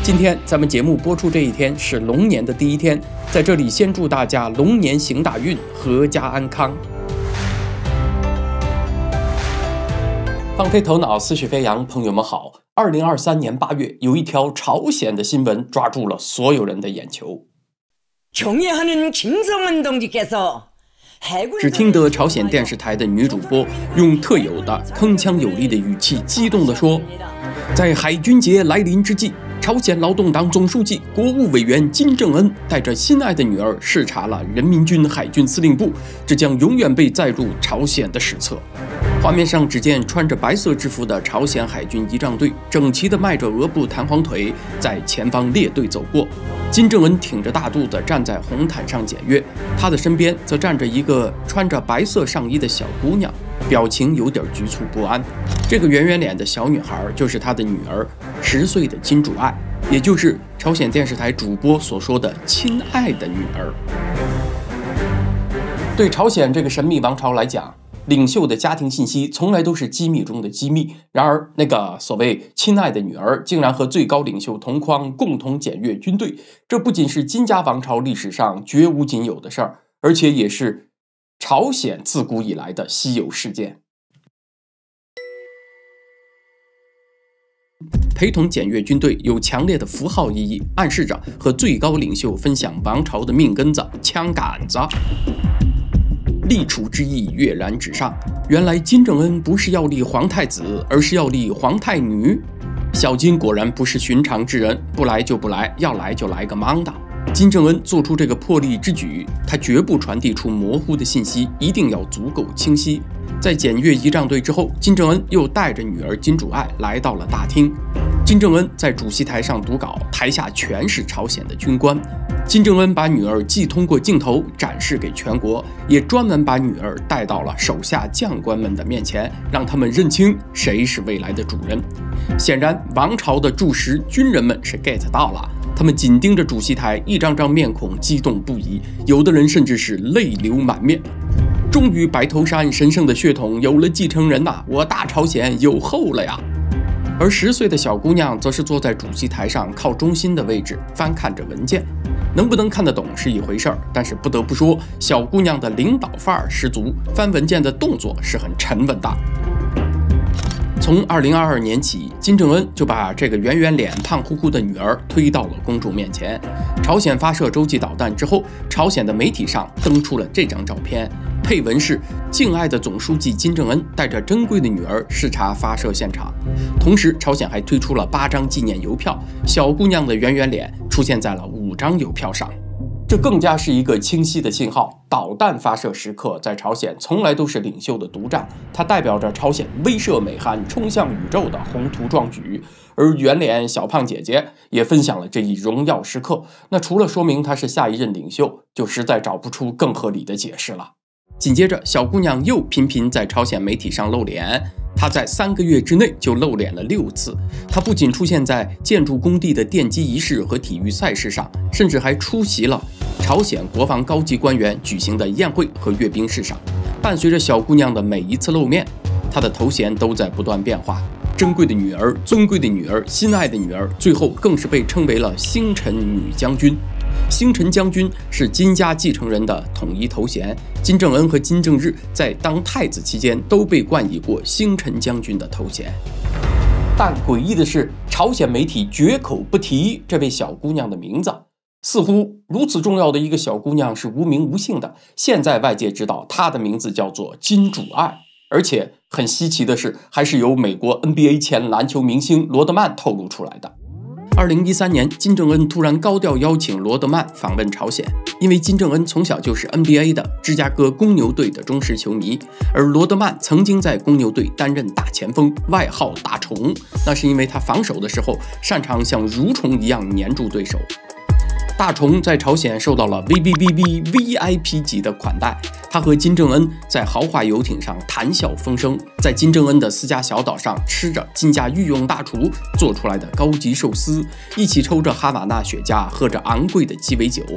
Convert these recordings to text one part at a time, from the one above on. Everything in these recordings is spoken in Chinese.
今天咱们节目播出这一天是龙年的第一天，在这里先祝大家龙年行大运，阖家安康。放飞头脑，思绪飞扬，朋友们好。2023年8月，有一条朝鲜的新闻抓住了所有人的眼球。只听得朝鲜电视台的女主播用特有的铿锵有力的语气，激动地说：“在海军节来临之际，朝鲜劳动党总书记、国务委员金正恩带着心爱的女儿视察了人民军海军司令部，这将永远被载入朝鲜的史册。”画面上只见穿着白色制服的朝鲜海军仪仗队整齐地迈着俄布弹簧腿在前方列队走过。金正恩挺着大肚子站在红毯上检阅，他的身边则站着一个穿着白色上衣的小姑娘，表情有点局促不安。这个圆圆脸的小女孩就是他的女儿，10岁的金主爱，也就是朝鲜电视台主播所说的亲爱的女儿。对朝鲜这个神秘王朝来讲，领袖的家庭信息从来都是机密中的机密，然而那个所谓亲爱的女儿竟然和最高领袖同框共同检阅军队，这不仅是金家王朝历史上绝无仅有的事儿，而且也是朝鲜自古以来的稀有事件。陪同检阅军队有强烈的符号意义，暗示着和最高领袖分享王朝的命根子、枪杆子。立储之意跃然纸上，原来金正恩不是要立皇太子，而是要立皇太女。小金果然不是寻常之人，不来就不来，要来就来个莽的。金正恩做出这个破例之举，他绝不传递出模糊的信息，一定要足够清晰。在检阅仪仗队之后，金正恩又带着女儿金主爱来到了大厅。金正恩在主席台上读稿，台下全是朝鲜的军官。金正恩把女儿既通过镜头展示给全国，也专门把女儿带到了手下将官们的面前，让他们认清谁是未来的主人。显然，王朝的驻时军人们是 get 到了，他们紧盯着主席台，一张张面孔激动不已，有的人甚至是泪流满面。终于，白头山神圣的血统有了继承人呐，我大朝鲜有后了呀！而10岁的小姑娘则是坐在主席台上靠中心的位置，翻看着文件。能不能看得懂是一回事儿，但是不得不说，小姑娘的领导范儿十足，翻文件的动作是很沉稳的。从2022年起，金正恩就把这个圆圆脸、胖乎乎的女儿推到了公众面前。朝鲜发射洲际导弹之后，朝鲜的媒体上登出了这张照片，配文是“敬爱的总书记金正恩带着珍贵的女儿视察发射现场”。同时，朝鲜还推出了8张纪念邮票，小姑娘的圆圆脸出现在了5张邮票上。这更加是一个清晰的信号，导弹发射时刻在朝鲜从来都是领袖的独占，它代表着朝鲜威慑美韩、冲向宇宙的宏图壮举。而圆脸小胖姐姐也分享了这一荣耀时刻，那除了说明她是下一任领袖，就实在找不出更合理的解释了。紧接着，小姑娘又频频在朝鲜媒体上露脸。她在3个月之内就露脸了6次。她不仅出现在建筑工地的奠基仪式和体育赛事上，甚至还出席了朝鲜国防高级官员举行的宴会和阅兵式上。伴随着小姑娘的每一次露面，她的头衔都在不断变化。珍贵的女儿、尊贵的女儿、心爱的女儿，最后更是被称为了星辰女将军。星辰将军是金家继承人的统一头衔，金正恩和金正日在当太子期间都被冠以过星辰将军的头衔。但诡异的是，朝鲜媒体绝口不提这位小姑娘的名字，似乎如此重要的一个小姑娘是无名无姓的。现在外界知道她的名字叫做金主爱，而且很稀奇的是，还是由美国 NBA 前篮球明星罗德曼透露出来的。2013年，金正恩突然高调邀请罗德曼访问朝鲜，因为金正恩从小就是 NBA 的芝加哥公牛队的忠实球迷，而罗德曼曾经在公牛队担任大前锋，外号大虫，那是因为他防守的时候擅长像蠕虫一样黏住对手。大虫在朝鲜受到了 VIP 级的款待，他和金正恩在豪华游艇上谈笑风生，在金正恩的私家小岛上吃着金家御用大厨做出来的高级寿司，一起抽着哈瓦那雪茄，喝着昂贵的鸡尾酒。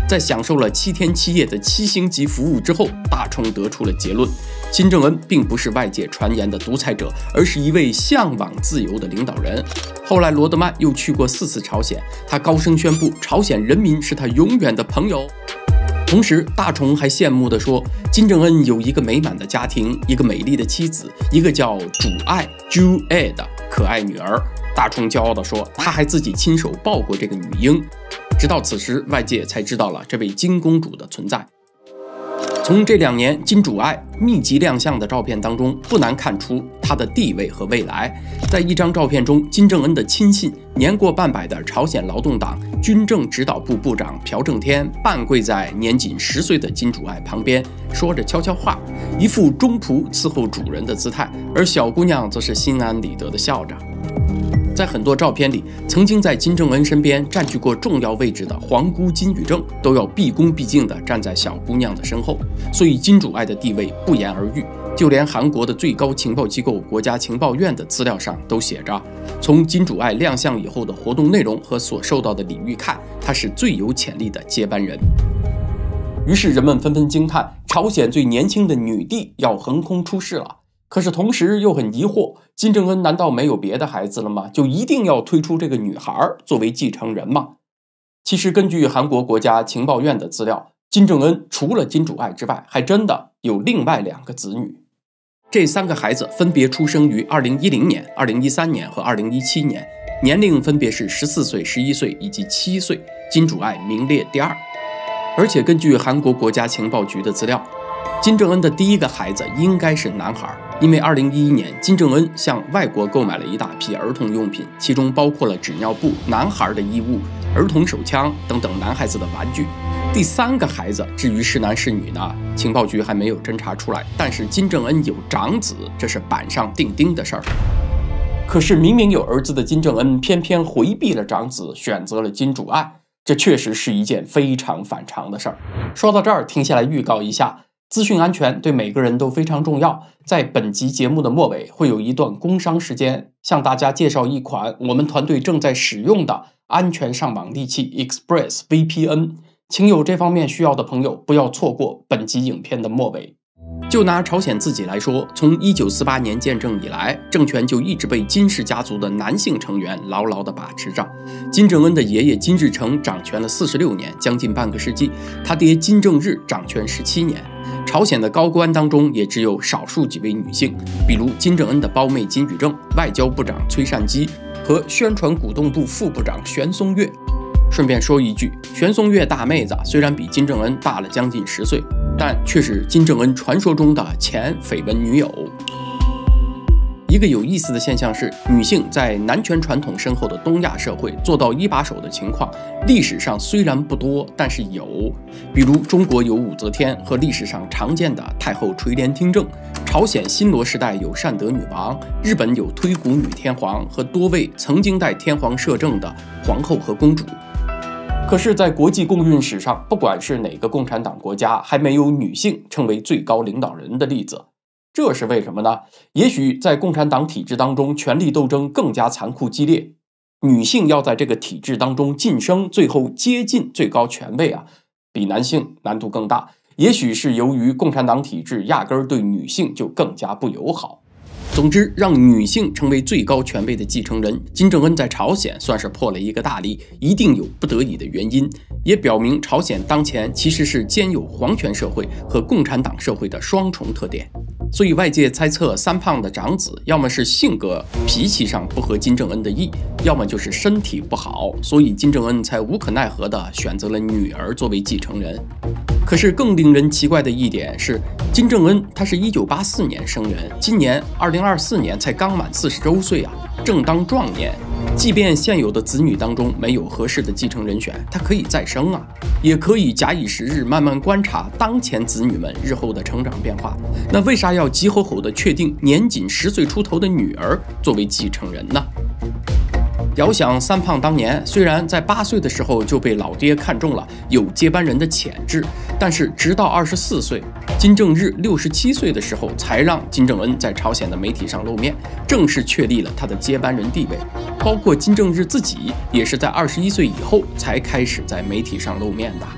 在享受了7天7夜的7星级服务之后，大冲得出了结论：金正恩并不是外界传言的独裁者，而是一位向往自由的领导人。后来，罗德曼又去过4次朝鲜，他高声宣布朝鲜人民是他永远的朋友。同时，大虫还羡慕地说，金正恩有一个美满的家庭，一个美丽的妻子，一个叫主爱 Ju A 的可爱女儿。大虫骄傲地说，他还自己亲手抱过这个女婴。直到此时，外界才知道了这位金公主的存在。从这2年金主爱密集亮相的照片当中，不难看出她的地位和未来。在一张照片中，金正恩的亲信年过半百的朝鲜劳动党军政指导部部长朴正天半跪在年仅10岁的金主爱旁边，说着悄悄话，一副忠仆伺候主人的姿态，而小姑娘则是心安理得地笑着。在很多照片里，曾经在金正恩身边占据过重要位置的皇姑金宇正都要毕恭毕敬地站在小姑娘的身后，所以金主爱的地位不言而喻。就连韩国的最高情报机构国家情报院的资料上都写着，从金主爱亮相以后的活动内容和所受到的礼遇看，她是最有潜力的接班人。于是人们纷纷惊叹，朝鲜最年轻的女帝要横空出世了。可是同时又很疑惑，金正恩难道没有别的孩子了吗？就一定要推出这个女孩作为继承人吗？其实根据韩国国家情报院的资料，金正恩除了金主爱之外，还真的有另外2个子女。这3个孩子分别出生于2010年、2013年和2017年，年龄分别是14岁、11岁以及7岁，金主爱名列第2。而且根据韩国国家情报局的资料，金正恩的第1个孩子应该是男孩，因为2011年金正恩向外国购买了一大批儿童用品，其中包括了纸尿布、男孩的衣物、儿童手枪等等男孩子的玩具。第3个孩子至于是男是女呢，情报局还没有侦查出来，但是金正恩有长子，这是板上钉钉的事儿。可是明明有儿子的金正恩偏偏回避了长子，选择了金主爱，这确实是一件非常反常的事儿。说到这儿，停下来预告一下，资讯安全对每个人都非常重要。在本集节目的末尾会有一段工商时间，向大家介绍一款我们团队正在使用的安全上网利器 Express VPN， 请有这方面需要的朋友不要错过本集影片的末尾。就拿朝鲜自己来说，从1948年建政以来，政权就一直被金氏家族的男性成员牢牢地把持着。金正恩的爷爷金日成掌权了46年，将近半个世纪，他爹金正日掌权17年。朝鲜的高官当中也只有少数几位女性，比如金正恩的胞妹金宇正、外交部长崔善姬和宣传鼓动部副部长玄松月。顺便说一句，玄松月大妹子虽然比金正恩大了将近10岁，但却是金正恩传说中的前绯闻女友。一个有意思的现象是，女性在男权传统深厚的东亚社会做到一把手的情况，历史上虽然不多，但是有。比如中国有武则天和历史上常见的太后垂帘听政，朝鲜新罗时代有善德女王，日本有推古女天皇和多位曾经代天皇摄政的皇后和公主。可是在国际共运史上，不管是哪个共产党国家，还没有女性成为最高领导人的例子。这是为什么呢？也许在共产党体制当中，权力斗争更加残酷激烈，女性要在这个体制当中晋升，最后接近最高权位比男性难度更大。也许是由于共产党体制压根儿对女性就更加不友好。总之，让女性成为最高权位的继承人，金正恩在朝鲜算是破了一个大例，一定有不得已的原因，也表明朝鲜当前其实是兼有皇权社会和共产党社会的双重特点。所以外界猜测三胖的长子要么是性格脾气上不合金正恩的意，要么就是身体不好，所以金正恩才无可奈何地选择了女儿作为继承人。可是更令人奇怪的一点是，金正恩他是1984年生人，今年2024年才刚满40周岁正当壮年。即便现有的子女当中没有合适的继承人选，他可以再生也可以假以时日慢慢观察当前子女们日后的成长变化。那为啥要急吼吼地确定年仅10岁出头的女儿作为继承人呢？遥想三胖当年虽然在8岁的时候就被老爹看中了，有接班人的潜质，但是直到24岁，金正日67岁的时候，才让金正恩在朝鲜的媒体上露面，正式确立了他的接班人地位。包括金正日自己也是在21岁以后才开始在媒体上露面的。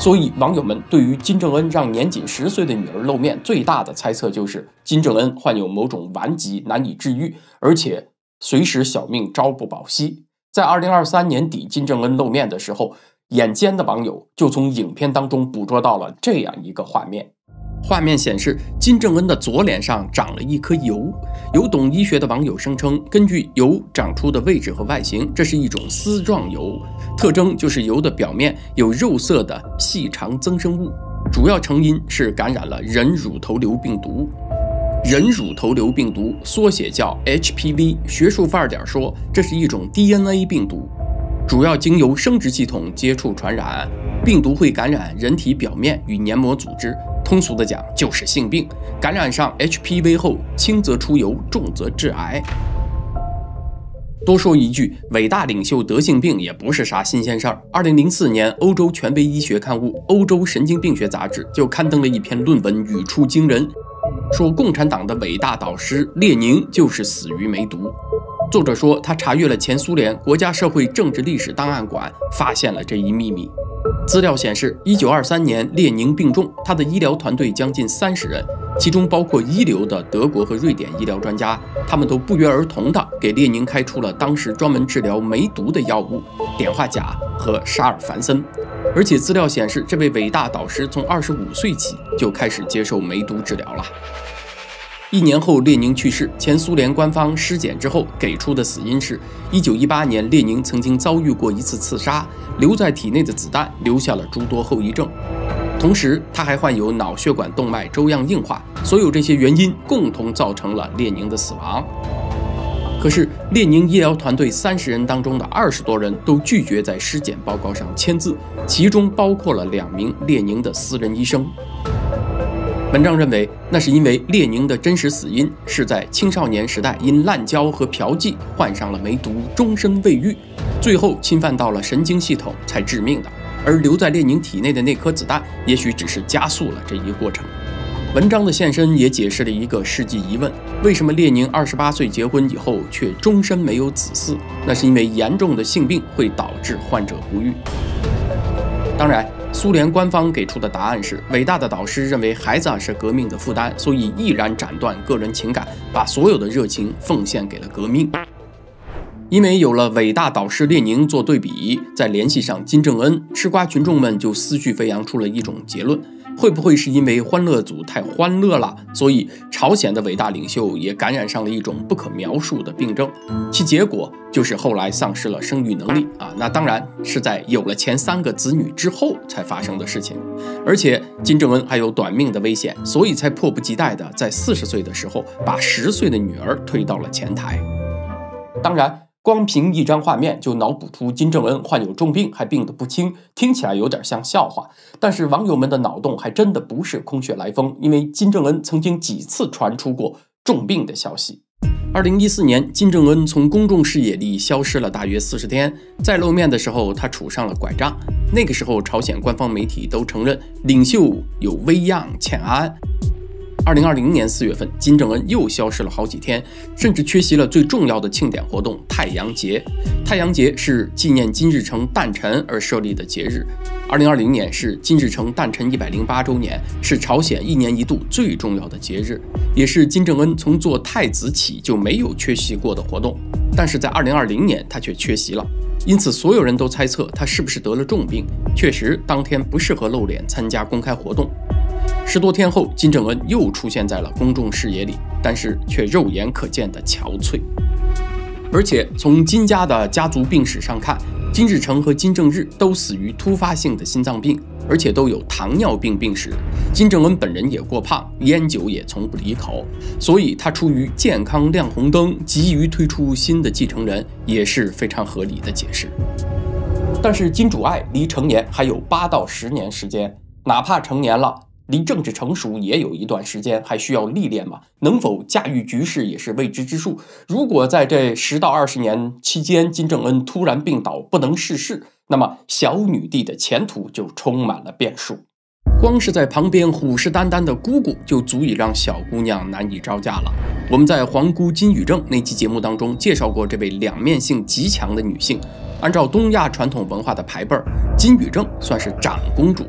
所以网友们对于金正恩让年仅10岁的女儿露面，最大的猜测就是金正恩患有某种顽疾难以治愈，而且随时小命朝不保夕。在2023年底金正恩露面的时候，眼尖的网友就从影片当中捕捉到了这样一个画面。画面显示，金正恩的左脸上长了一颗疣。有懂医学的网友声称，根据疣长出的位置和外形，这是一种丝状疣，特征就是疣的表面有肉色的细长增生物，主要成因是感染了人乳头瘤病毒。人乳头瘤病毒缩写叫 HPV， 学术范儿点说，这是一种 DNA 病毒，主要经由生殖系统接触传染。病毒会感染人体表面与黏膜组织，通俗的讲就是性病。感染上 HPV 后，轻则出疣，重则致癌。多说一句，伟大领袖得性病也不是啥新鲜事儿。2004年，欧洲权威医学刊物《欧洲神经病学杂志》就刊登了一篇论文，语出惊人，说共产党的伟大导师列宁就是死于梅毒。作者说，他查阅了前苏联国家社会政治历史档案馆，发现了这一秘密。资料显示，1923年列宁病重，他的医疗团队将近30人，其中包括一流的德国和瑞典医疗专家，他们都不约而同地给列宁开出了当时专门治疗梅毒的药物碘化钾和沙尔凡森。而且资料显示，这位伟大导师从25岁起就开始接受梅毒治疗了。1年后，列宁去世，前苏联官方尸检之后给出的死因是1918年列宁曾经遭遇过一次刺杀，留在体内的子弹留下了诸多后遗症，同时他还患有脑血管动脉粥样硬化，所有这些原因共同造成了列宁的死亡。可是列宁医疗团队30人当中的20多人都拒绝在尸检报告上签字，其中包括了2名列宁的私人医生。文章认为，那是因为列宁的真实死因是在青少年时代因滥交和嫖妓患上了梅毒，终身未愈，最后侵犯到了神经系统才致命的，而留在列宁体内的那颗子弹也许只是加速了这一过程。文章的现身也解释了一个世纪疑问，为什么列宁28岁结婚以后却终身没有子嗣？那是因为严重的性病会导致患者不育。当然，苏联官方给出的答案是，伟大的导师认为孩子是革命的负担，所以毅然斩断个人情感，把所有的热情奉献给了革命。因为有了伟大导师列宁做对比，再联系上金正恩，吃瓜群众们就思绪飞扬出了一种结论：会不会是因为欢乐组太欢乐了，所以朝鲜的伟大领袖也感染上了一种不可描述的病症？其结果就是后来丧失了生育能力啊！那当然是在有了前3个子女之后才发生的事情。而且金正恩还有短命的危险，所以才迫不及待地在40岁的时候把10岁的女儿推到了前台。当然，光凭一张画面就脑补出金正恩患有重病，还病得不轻，听起来有点像笑话。但是网友们的脑洞还真的不是空穴来风，因为金正恩曾经几次传出过重病的消息。2014年，金正恩从公众视野里消失了大约40天，再露面的时候，他杵上了拐杖。那个时候，朝鲜官方媒体都承认领袖有危恙欠安。2020年4月份，金正恩又消失了好几天，甚至缺席了最重要的庆典活动——太阳节。太阳节是纪念金日成诞辰而设立的节日。2020年是金日成诞辰108周年，是朝鲜1年1度最重要的节日，也是金正恩从做太子起就没有缺席过的活动。但是在2020年，他却缺席了。因此，所有人都猜测他是不是得了重病。确实，当天不适合露脸参加公开活动。10多天后，金正恩又出现在了公众视野里，但是却肉眼可见的憔悴。而且从金家的家族病史上看，金日成和金正日都死于突发性的心脏病，而且都有糖尿病病史。金正恩本人也过胖，烟酒也从不离口，所以他出于健康亮红灯，急于推出新的继承人，也是非常合理的解释。但是金主爱离成年还有8到10年时间，哪怕成年了，离政治成熟也有一段时间，还需要历练嘛，能否驾驭局势也是未知之数。如果在这10到20年期间，金正恩突然病倒不能逝世，那么小女帝的前途就充满了变数。光是在旁边虎视眈眈的姑姑就足以让小姑娘难以招架了。我们在皇姑金宇正那期节目当中介绍过这位两面性极强的女性。按照东亚传统文化的排辈，金宇正算是长公主，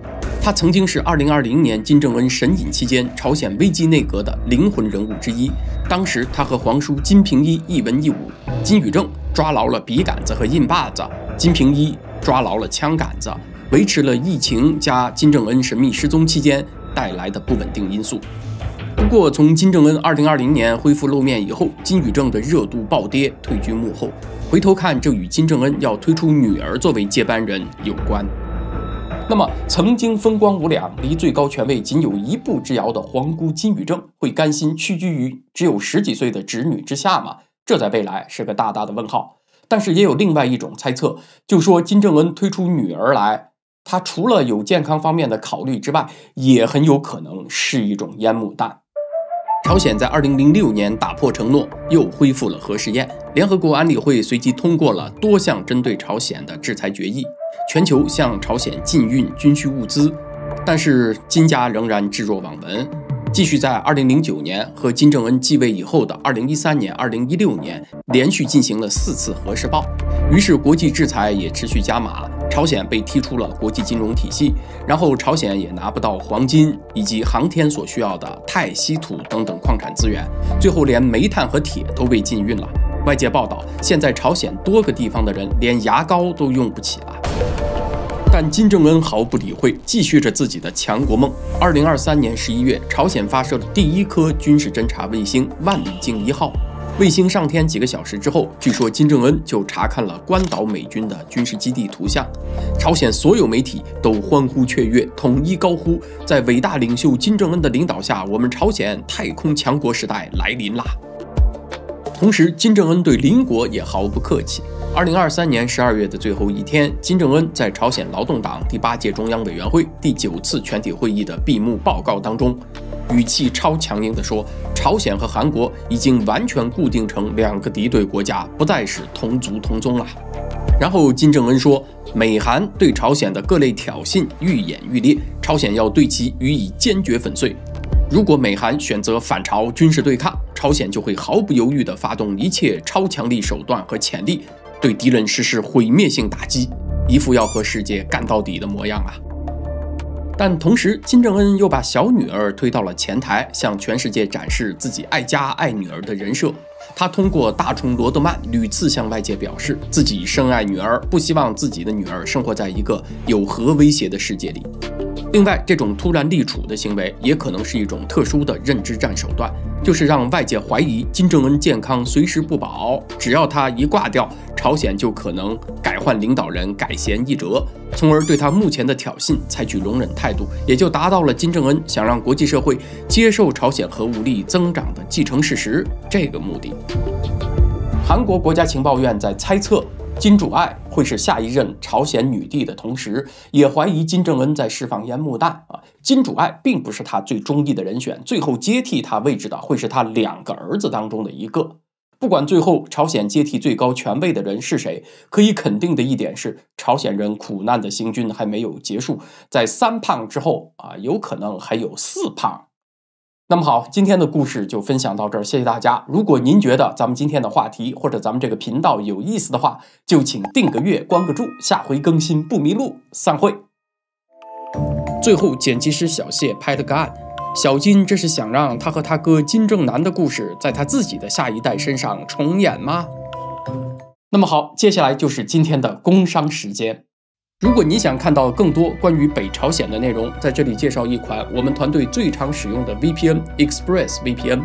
他曾经是2020年金正恩神隐期间朝鲜危机内阁的灵魂人物之一。当时他和皇叔金平一一文一武，金宇正抓牢了笔杆子和印把子，金平一抓牢了枪杆子，维持了疫情加金正恩神秘失踪期间带来的不稳定因素。不过，从金正恩2020年恢复露面以后，金宇正的热度暴跌，退居幕后。回头看，这与金正恩要推出女儿作为接班人有关。那么，曾经风光无两、离最高权位仅有一步之遥的皇姑金宇正，会甘心屈居于只有10几岁的侄女之下吗？这在未来是个大大的问号。但是也有另外一种猜测，就说金正恩推出女儿来，他除了有健康方面的考虑之外，也很有可能是一种烟幕弹。朝鲜在2006年打破承诺，又恢复了核试验。联合国安理会随即通过了多项针对朝鲜的制裁决议，全球向朝鲜禁运军需物资。但是金家仍然置若罔闻，继续在2009年和金正恩继位以后的2013年、2016年连续进行了4次核试爆。于是国际制裁也持续加码，朝鲜被踢出了国际金融体系，然后朝鲜也拿不到黄金以及航天所需要的钛、稀土等等矿产资源，最后连煤炭和铁都被禁运了。外界报道，现在朝鲜多个地方的人连牙膏都用不起了。但金正恩毫不理会，继续着自己的强国梦。2023年11月，朝鲜发射了第1颗军事侦察卫星万里镜1号。卫星上天几个小时之后，据说金正恩就查看了关岛美军的军事基地图像。朝鲜所有媒体都欢呼雀跃，统一高呼：在伟大领袖金正恩的领导下，我们朝鲜太空强国时代来临啦！同时，金正恩对邻国也毫不客气。2023年12月的最后一天，金正恩在朝鲜劳动党第8届中央委员会第9次全体会议的闭幕报告当中，语气超强硬地说，朝鲜和韩国已经完全固定成2个敌对国家，不再是同族同宗了。然后金正恩说，美韩对朝鲜的各类挑衅愈演愈烈，朝鲜要对其予以坚决粉碎。如果美韩选择反朝军事对抗，朝鲜就会毫不犹豫地发动一切超强力手段和潜力，对敌人实施毁灭性打击，一副要和世界干到底的模样啊！但同时，金正恩又把小女儿推到了前台，向全世界展示自己爱家爱女儿的人设。他通过大虫罗德曼屡次向外界表示，自己深爱女儿，不希望自己的女儿生活在一个有核威胁的世界里。另外，这种突然立储的行为也可能是一种特殊的认知战手段，就是让外界怀疑金正恩健康随时不保，只要他一挂掉，朝鲜就可能改换领导人，改弦易辙，从而对他目前的挑衅采取容忍态度，也就达到了金正恩想让国际社会接受朝鲜核武力增长的既成事实这个目的。韩国国家情报院在猜测金主爱会是下一任朝鲜女帝的同时，也怀疑金正恩在释放烟幕弹啊。金主爱并不是他最中意的人选，最后接替他位置的会是他2个儿子当中的一个。不管最后朝鲜接替最高权位的人是谁，可以肯定的一点是，朝鲜人苦难的行军还没有结束，在3胖之后有可能还有4胖。那么好，今天的故事就分享到这儿，谢谢大家。如果您觉得咱们今天的话题或者咱们这个频道有意思的话，就请订个阅，关个注，下回更新不迷路。散会。最后，剪辑师小谢拍了个案，小金这是想让他和他哥金正男的故事在他自己的下一代身上重演吗？那么好，接下来就是今天的工商时间。如果你想看到更多关于北朝鲜的内容，在这里介绍一款我们团队最常使用的 VPN Express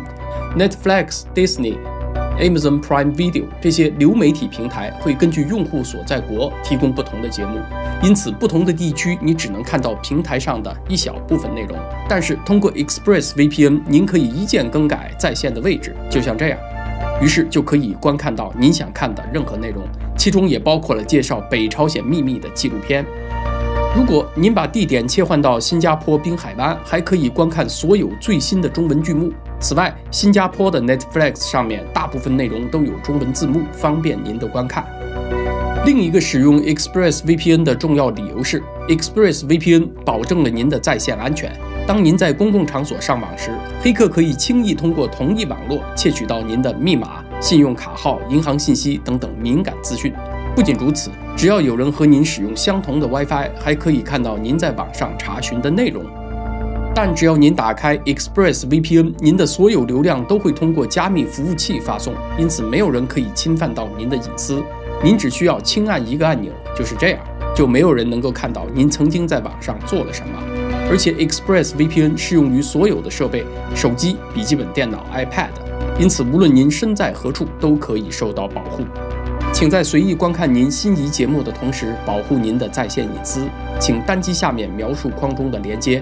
VPN。Netflix、Disney、Amazon Prime Video 这些流媒体平台会根据用户所在国提供不同的节目，因此不同的地区你只能看到平台上的一小部分内容。但是通过 Express VPN， 您可以一键更改在线的位置，就像这样。于是就可以观看到您想看的任何内容，其中也包括了介绍北朝鲜秘密的纪录片。如果您把地点切换到新加坡滨海湾，还可以观看所有最新的中文剧目。此外，新加坡的 Netflix 上面大部分内容都有中文字幕，方便您的观看。另一个使用 Express VPN 的重要理由是 ，Express VPN 保证了您的在线安全。当您在公共场所上网时，黑客可以轻易通过同一网络窃取到您的密码、信用卡号、银行信息等等敏感资讯。 不仅如此，只要有人和您使用相同的 WiFi， 还可以看到您在网上查询的内容。但只要您打开 ExpressVPN， 您的所有流量都会通过加密服务器发送，因此没有人可以侵犯到您的隐私。您只需要轻按一个按钮，就是这样，就没有人能够看到您曾经在网上做了什么。而且 ExpressVPN 适用于所有的设备，手机、笔记本电脑、iPad， 因此无论您身在何处都可以受到保护。请在随意观看您心仪节目的同时，保护您的在线隐私。请单击下面描述框中的连接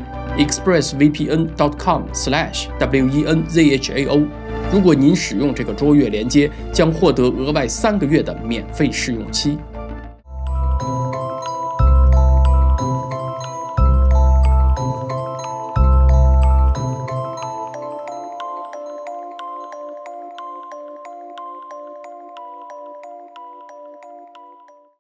expressvpn.com/wenzhao。如果您使用这个卓越连接，将获得额外3个月的免费试用期。